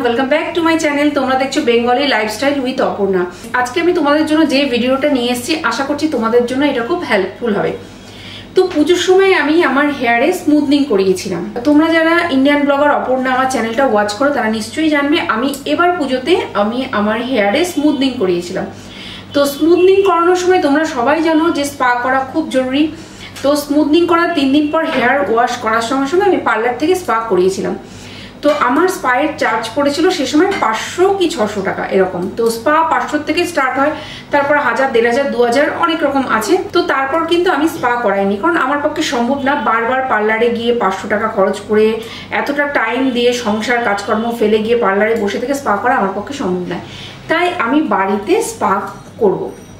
Welcome back to my channel. তোমরা দেখছো Bengali lifestyle with Aparna. আজকে আমি তোমাদের জন্য যে ভিডিওটা নিয়ে এসেছি আশা করছি তোমাদের জন্য এটা খুব হেল্পফুল হবে। তো পুজোর সময় আমি আমার হেয়ারে স্মুথনিং করিয়েছিলাম। তোমরা যারা ইন্ডিয়ান ব্লগার অপর্ণা আমার চ্যানেলটা ওয়াচ করো তারা নিশ্চয়ই জানবে আমি এবার পুজোতে আমার হেয়ারে স্মুথনিং করিয়েছিলাম। তো স্মুথনিং করানোর সময় তোমরা সবাই জানো যে স্পা করা খুব জরুরি। তো স্মুথনিং করার 3 দিন পর হেয়ার ওয়াশ করার সঙ্গে সঙ্গে আমি পার্লার থেকে স্পা করিয়েছিলাম। তো আমার স্পায়ের চার্জ পড়েছিল সে সময় 500 কি 600 টাকা এরকম। তো স্পা 500 থেকে স্টার্ট হয়, তারপর 1000, 1500, 2000 অনেক রকম আছে। তো তারপর কিন্তু আমি স্পা করাইনি, কারণ আমার পক্ষে সম্ভব না বারবার পার্লারে গিয়ে 500 টাকা খরচ করে এতটা টাইম দিয়ে সংসার কাজকর্ম ফেলে গিয়ে পার্লারে বসে থেকে স্পা করা আমার পক্ষে সম্ভব নয়। তাই আমি বাড়িতে স্পা করব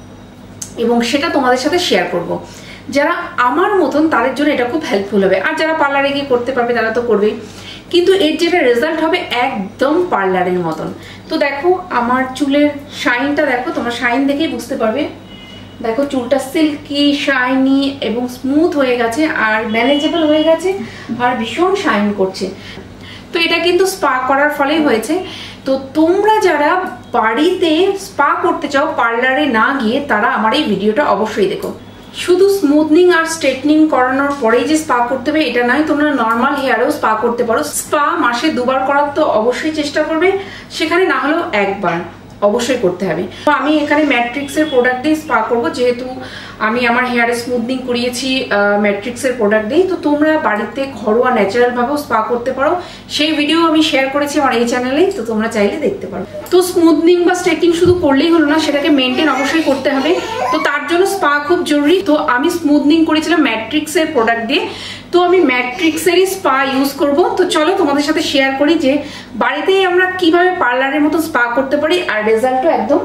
এবং সেটা তোমাদের সাথে শেয়ার করব। যারা আমার মতন তাদের জন্য এটা খুব হেল্পফুল হবে, আর যারা পার্লারে গিয়ে করতে পারবে তারা তো করবেই, কিন্তু এর যেটা রেজাল্ট হবে একদম পার্লারের মতন। তো দেখো আমার চুলের শাইনটা দেখো, তোমরা শাইন দেখেই বুঝতে পারবে। দেখো চুলটা সিল্কি শাইনি এবং স্মুথ হয়ে গেছে আর ম্যানেজেবল হয়ে গেছে আর ভীষণ শাইন করছে। তো এটা কিন্তু স্পা করার ফলেই হয়েছে। তো তোমরা যারা বাড়িতে স্পা করতে চাও পার্লারে না গিয়ে তারা আমার এই ভিডিওটা অবশ্যই দেখো। শুধু স্মুথনিং আর স্ট্রেটনিং করানোর পরেই যে স্পা করতে হবে এটা নয়, তোমরা নর্মাল হেয়ারেও স্পা করতে পারো। স্পা মাসে 2 বার করার তো অবশ্যই চেষ্টা করবে, সেখানে না হলেও 1 বার অবশ্যই করতে হবে। তো আমি এখানে ম্যাট্রিক্সের প্রোডাক্ট দিয়ে স্পা করবো, যেহেতু আমি আমার হেয়ারে স্মুথনিং করিয়েছি ম্যাট্রিক্সের প্রোডাক্ট দিয়ে। তো তোমরা বাড়িতে ঘরোয়া ন্যাচারাল ভাবেও স্পা করতে পারো, সেই ভিডিও আমি শেয়ার করেছি আমার এই চ্যানেলেই, তো তোমরা চাইলে দেখতে পারো। তো স্মুথনিং বা স্ট্রেটনিং শুধু করলেই হলো না, সেটাকে মেনটেন অবশ্যই করতে হবে। তো তার জন্য স্পা খুব জরুরি। তো আমি স্মুথনিং করেছিলাম ম্যাট্রিক্সের প্রোডাক্ট দিয়ে, তো আমি ম্যাট্রিক্সেরই স্পা ইউজ করব। তো চলো তোমাদের সাথে শেয়ার করি যে বাড়িতেই আমরা কিভাবে পার্লারের মতো স্পা করতে পারি আর রেজাল্টও একদম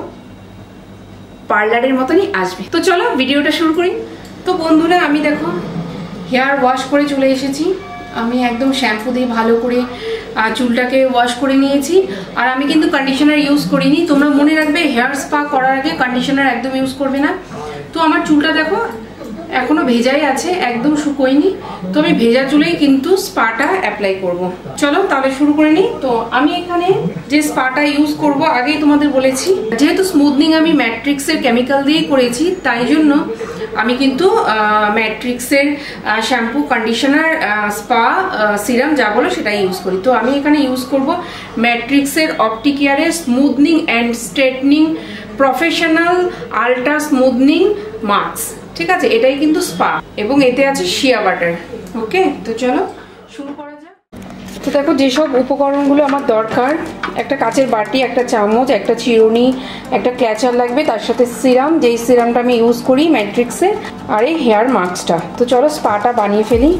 পার্লারের মতনই আসবে। তো চলো ভিডিওটা শুরু করি। তো বন্ধুরা আমি দেখো হেয়ার ওয়াশ করে চলে এসেছি। আমি একদম শ্যাম্পু দিয়ে ভালো করে চুলটাকে ওয়াশ করে নিয়েছি, আর আমি কিন্তু কন্ডিশনার ইউজ করিনি। তোমরা মনে রাখবে হেয়ার স্পা করার আগে কন্ডিশনার একদম ইউজ করবে না। তো আমার চুলটা দেখো এখনো ভেজাই আছে, একদম শুকোয়নি। তো আমি ভেজা চুলেই কিন্তু স্পাটা অ্যাপ্লাই করব। চলো তাহলে শুরু করে নিই। তো আমি এখানে যে স্পাটা ইউজ করব আগেই তোমাদের বলেছি, যেহেতু স্মুথনিং আমি ম্যাট্রিক্সের কেমিক্যাল দিয়েই করেছি তাই জন্য আমি কিন্তু ম্যাট্রিক্সের শ্যাম্পু, কন্ডিশনার, স্পা, সিরাম যা বলো সেটাই ইউজ করি। তো আমি এখানে ইউজ করব ম্যাট্রিক্সের অপটিকেয়ারের smoothening and straightening professional ultra smoothening mask. ঠিক আছে, এটাই কিন্তু স্পা এবং এতে আছে শিয়া বাটার। ওকে, তো চলো শুরু করা যাক। তো দেখো যেসব উপকরণগুলো আমার দরকার, একটা কাচের বাটি, একটা চামচ, একটা চিরুনি, একটা ক্ল্যাচার লাগবে, তার সাথে সিরাম, যেই সিরামটা আমি ইউজ করি ম্যাট্রিক্সের, আর এই হেয়ার মাস্কটা। তো চলো স্পাটা বানিয়ে ফেলি।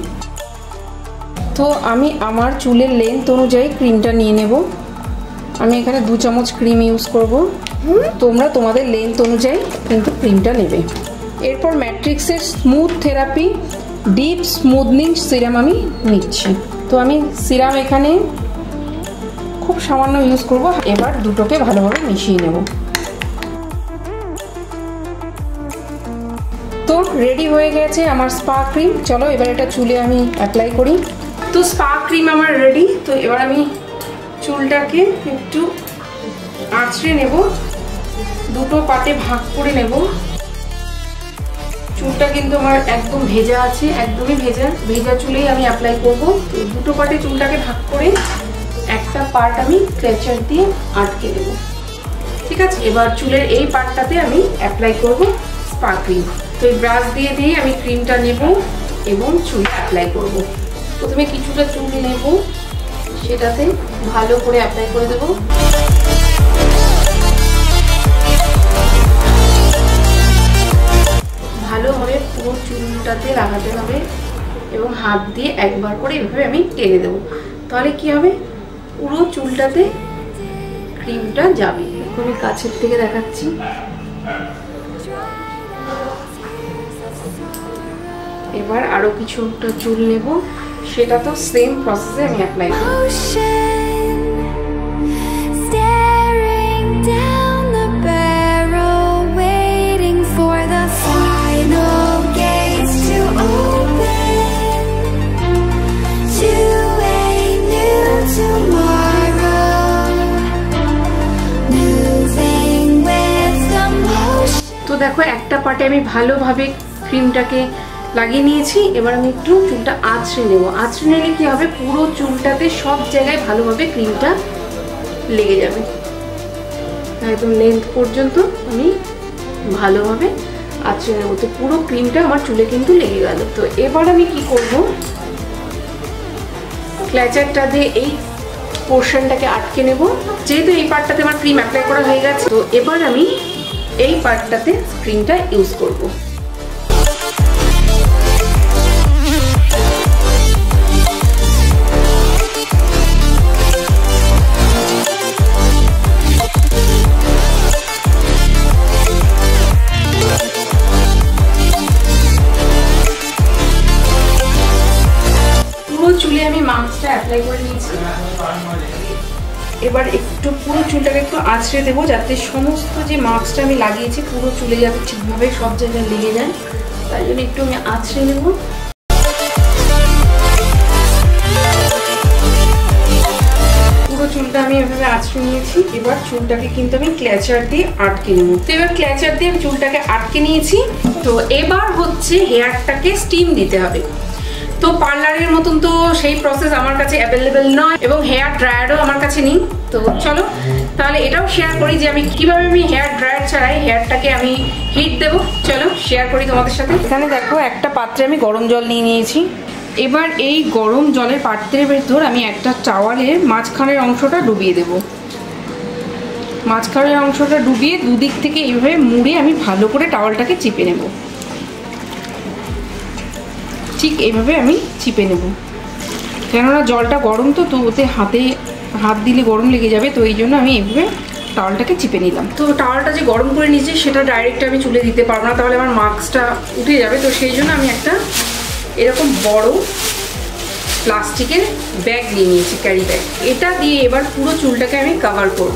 তো আমি আমার চুলের লেন্থ অনুযায়ী ক্রিমটা নিয়ে নেব। আমি এখানে 2 চামচ ক্রিম ইউজ করব। তোমরা তোমাদের লেন্থ অনুযায়ী কিন্তু ক্রিমটা নেবে। এরপর ম্যাট্রিক্সের smooth therapy deep smoothening serum আমি নিচ্ছি। তো আমি সিরাম এখানে খুব সামান্য ইউজ করব। এবার দুটোকে ভালোভাবে মিশিয়ে নেব। তো রেডি হয়ে গেছে আমার স্পা ক্রিম। চলো এবার এটা চুলে আমি অ্যাপ্লাই করি। তো স্পা ক্রিম আমার রেডি। তো এবার আমি চুলটাকে একটু আঁচড়ে নেব, দুটো পাটে ভাগ করে নেব। চুলটা কিন্তু আমার একদম ভেজা আছে, একদমই ভেজা চুলেই আমি অ্যাপ্লাই করব। দুটো পার্টে চুলটাকে ভাগ করে একটা পার্ট আমি ক্লেচার দিয়ে আটকে দেব। ঠিক আছে, এবার চুলের এই পার্টটাতে আমি অ্যাপ্লাই করব স্পা ক্রিম। তো এই ব্রাশ দিয়ে আমি ক্রিমটা নেব এবং চুলে অ্যাপ্লাই করব। প্রথমে কিছুটা চুল নেব, সেটাতে ভালো করে অ্যাপ্লাই করে দেবো। ভালোভাবে পুরো চুলটাতে লাগাতে হবে এবং হাত দিয়ে একবার করে এভাবে আমি টেনে দেবো। তাহলে কি হবে, পুরো চুলটাতে ক্রিমটা যাবে। আমি কাছের থেকে দেখাচ্ছি। এবার আরো কিছুটা চুল নেব, সেটা তো সেম প্রসেসে আমি অ্যাপ্লাই করব। Tomorrow দেখো একটা পার্টে আমি ভালোভাবে ক্রিমটাকে লাগিয়ে নিয়েছি। এবার আমি একটু চুলটা আঁচড়ে নেবো। আঁচড়ে নিলে কি হবে, পুরো চুলটাতে সব জায়গায় ভালোভাবে ক্রিমটা লেগে যাবে। একদম লেন্থ পর্যন্ত আমি ভালোভাবে আঁচড়ে নেবো। তো পুরো ক্রিমটা আমার চুলে কিন্তু লেগে গেল। তো এবার আমি কি করব, ক্ল্যাচারটা দিয়ে এই পোর্শনটাকে আটকে নেব। যেহেতু এই পার্টটাতে আমার ক্রিম অ্যাপ্লাই করা হয়ে গেছে, তো এবার আমি এই পার্টটাতে ক্রিমটা ইউজ করব। চুলে আমি মাস্কটা অ্যাপ্লাই করে নিয়েছি। এবার একটু পুরো চুলটাকে একটু আঁচড়ে দেবো, যাতে সমস্ত যে মাস্কটা আমি লাগিয়েছি পুরো চুলে যাতে ঠিকভাবে সব জায়গায় লেগে যায়। তাই জন্য একটু আমি আঁচড়ে নেব। পুরো চুলটা আমি এভাবে আঁচড়ে নিয়েছি। এবার চুলটাকে কিন্তু আমি ক্ল্যাচার দিয়ে আটকে নেব। তো এবার ক্ল্যাচার দিয়ে আমি চুলটাকে আটকে নিয়েছি। তো এবার হচ্ছে হেয়ারটাকে স্টিম দিতে হবে। তো পার্লারের মতন তো সেই প্রসেস আমার কাছে অ্যাভেলেবেল নয়, এবং হেয়ার ড্রায়ারও আমার কাছে নেই। তো চলো তাহলে এটাও শেয়ার করি যে আমি কিভাবে আমি হেয়ার ড্রায়ার ছাড়াই হেয়ারটাকে আমি হিট দেবো। চলো শেয়ার করি তোমাদের সাথে। এখানে দেখো একটা পাত্রে আমি গরম জল নিয়ে নিয়েছি। এবার এই গরম জলের পাত্রের ভেতর আমি একটা টাওয়ালের মাঝখানের অংশটা ডুবিয়ে দেব। মাঝখানের অংশটা ডুবিয়ে দুদিক থেকে এইভাবে মুড়ে আমি ভালো করে টাওয়ালটাকে চিপে নেব। ঠিক এইভাবে আমি চিপে নেব, কেননা জলটা গরম, তো ওতে হাত দিলে গরম লেগে যাবে। তো এই জন্য আমি এইভাবে টাওয়ালটাকে চিপে নিলাম। তো টাওয়ালটা যে গরম করে নিয়েছি সেটা ডাইরেক্ট আমি চুলে দিতে পারবো না, তাহলে আমার মাস্কটা উঠে যাবে। তো সেই জন্য আমি একটা এরকম বড় প্লাস্টিকের ব্যাগ নিয়ে নিয়েছি, ক্যারি ব্যাগ। এটা দিয়ে এবার পুরো চুলটাকে আমি কভার করব।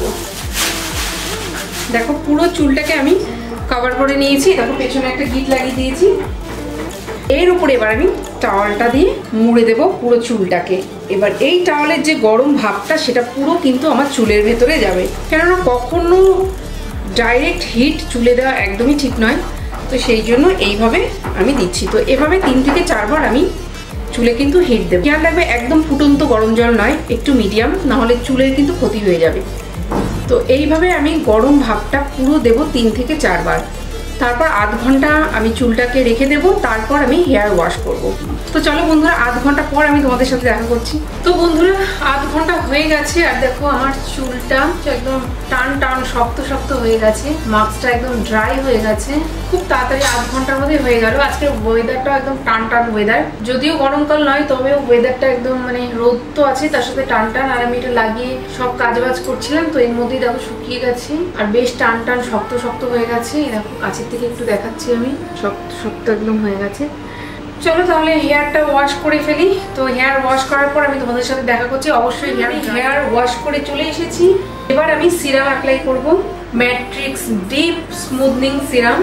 দেখো পুরো চুলটাকে আমি কভার করে নিয়েছি। দেখো পেছনে একটা গিট লাগিয়ে দিয়েছি। এর উপরে এবার আমি টাওয়ালটা দিয়ে মুড়ে দেব পুরো চুলটাকে। এবার এই টাওয়ালের যে গরম ভাবটা সেটা পুরো কিন্তু আমার চুলের ভেতরে যাবে, কেননা কখনো ডাইরেক্ট হিট চুলে দেওয়া একদমই ঠিক নয়। তো সেই জন্য এইভাবে আমি দিচ্ছি। তো এভাবে 3 থেকে 4 বার আমি চুলে কিন্তু হিট দেবো। খেয়াল রাখবে একদম ফুটন্ত গরম জল নয়, একটু মিডিয়াম, নাহলে চুলের কিন্তু ক্ষতি হয়ে যাবে। তো এইভাবে আমি গরম ভাবটা পুরো দেব 3 থেকে 4 বার। তারপর আধ ঘন্টা আমি চুলটাকে রেখে দেবো। তারপর আমি হেয়ার ওয়াশ করব। তো চলো বন্ধুরা, আধ ঘন্টা পর আমি তোমাদের সাথে দেখা করছি। তো বন্ধুরা আধ ঘন্টা হয়ে গেছে, আর দেখো আমার চুলটা একদম টান টান শক্ত শক্ত হয়ে গেছে। মাস্কটা একদম ড্রাই হয়ে গেছে। খুব তাড়াতাড়ি আধ ঘন্টার মধ্যে হয়ে গেল। আজকে ওয়েদারটা একদম টান টান ওয়েদার, যদিও গরমকাল নয়, তবেও ওয়েদারটা একদম মানে রোদ তো আছে, তার সাথে টান টান। আর আমি এটা লাগিয়ে সব কাজবাজ করছিলাম, তো এর মধ্যেই দেখো শুকিয়ে গেছে আর বেশ টান টান শক্ত শক্ত হয়ে গেছে। দেখো কাছে থেকে একটু দেখাচ্ছি, আমি শক্ত শক্ত একদম হয়ে গেছে। চলো তাহলে হেয়ারটা ওয়াশ করে ফেলি। তো হেয়ার ওয়াশ করার পর আমি তোমাদের সাথে দেখা করছি। অবশ্যই হেয়ার ওয়াশ করে চলে এসেছি। এবার আমি সিরাম অ্যাপ্লাই করব, ম্যাট্রিক্স ডিপ স্মুথনিং সিরাম।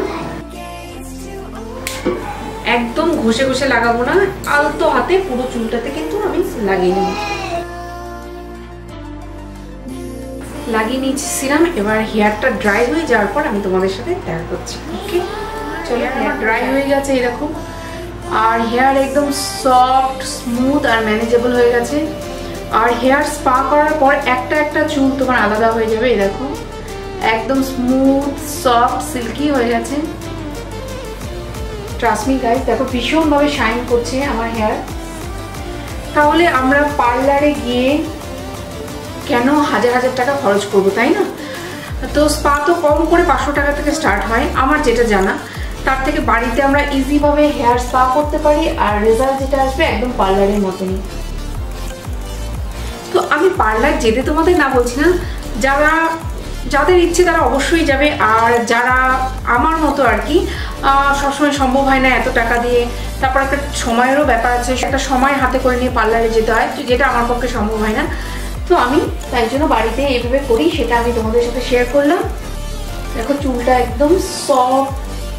একদম ঘষে ঘষে লাগাবো না, আলতো হাতে পুরো চুলটাতে কিন্তু আমি লাগিয়ে নেব। লাগিয়ে নিয়েছি সিরাম। এবার হেয়ারটা ড্রাই হয়ে যাওয়ার পর আমি তোমাদের সাথে দেখা করছি। ওকে চলো, হেয়ার ড্রাই হয়ে গেছে এরকম, আর হেয়ার একদম সফট স্মুথ আর ম্যানেজেবল হয়ে গেছে। আর হেয়ার স্পা করার পর একটা একটা চুল তোমার আলাদা হয়ে যাবে। এই দেখো একদম স্মুথ সফট সিল্কি হয়ে গেছে। ট্রাস্ট মি গাইস, দেখো ভীষণভাবে শাইন করছে আমার হেয়ার। তাহলে আমরা পার্লারে গিয়ে কেন হাজার হাজার টাকা খরচ করবো, তাই না? তো স্পা তো কম করে 500 টাকা থেকে স্টার্ট হয় আমার যেটা জানা। তার থেকে বাড়িতে আমরা ইজিভাবে হেয়ার স্পা করতে পারি, আর রেজাল্ট যেটা আসবে একদম পার্লারের মতনই। তো আমি পার্লার যেতে তোমাদের না বলছি না, যাদের ইচ্ছে তারা অবশ্যই যাবে। আর যারা আমার মতো আর কি সবসময় সম্ভব হয় না এত টাকা দিয়ে, তারপর একটা সময়েরও ব্যাপার আছে, একটা সময় হাতে করে নিয়ে পার্লারে যেতে হয়, যেটা আমার পক্ষে সম্ভব হয় না। তো আমি তাই জন্য বাড়িতে এইভাবে করি, সেটা আমি তোমাদের সাথে শেয়ার করলাম। দেখো চুলটা একদম সফট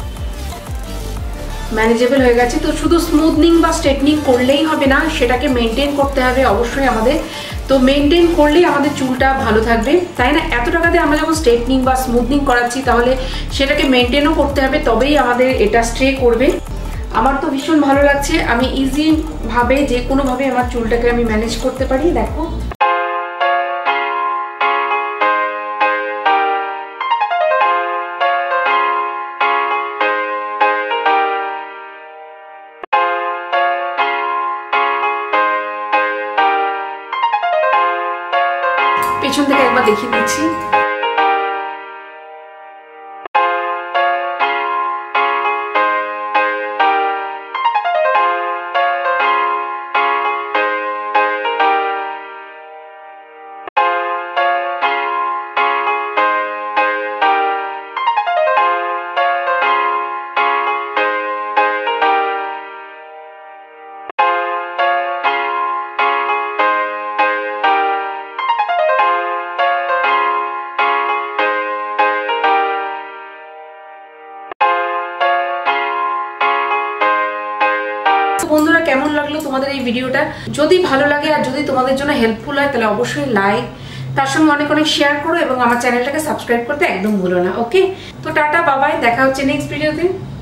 ম্যানেজেবল হয়ে গেছে। তো শুধু স্মুথনিং বা স্ট্রেটনিং করলেই হবে না, সেটাকে মেনটেন করতে হবে অবশ্যই আমাদের। তো মেনটেন করলেই আমাদের চুলটা ভালো থাকবে, তাই না? এত টাকা দিয়ে আমরা যখন স্ট্রেটনিং বা স্মুথনিং করাচ্ছি তাহলে সেটাকে মেনটেনও করতে হবে, তবেই আমাদের এটা স্ট্রে করবে। আমার তো ভীষণ ভালো লাগছে, আমি ইজি ভাবে যে কোনোভাবে আমার চুলটাকে আমি ম্যানেজ করতে পারি। দেখো পেছন থেকে একবার দেখিয়ে দিচ্ছি। বন্ধুরা, কেমন লাগলো তোমাদের এই ভিডিওটা? যদি ভালো লাগে আর যদি তোমাদের জন্য হেল্পফুল হয় তাহলে অবশ্যই লাইক, তার সঙ্গে অনেক অনেক শেয়ার করো এবং আমার চ্যানেলটাকে সাবস্ক্রাইব করতে একদম ভুলো না। ওকে, তো টাটা, বাবাই, দেখা হচ্ছে নেক্সট ভিডিওতে।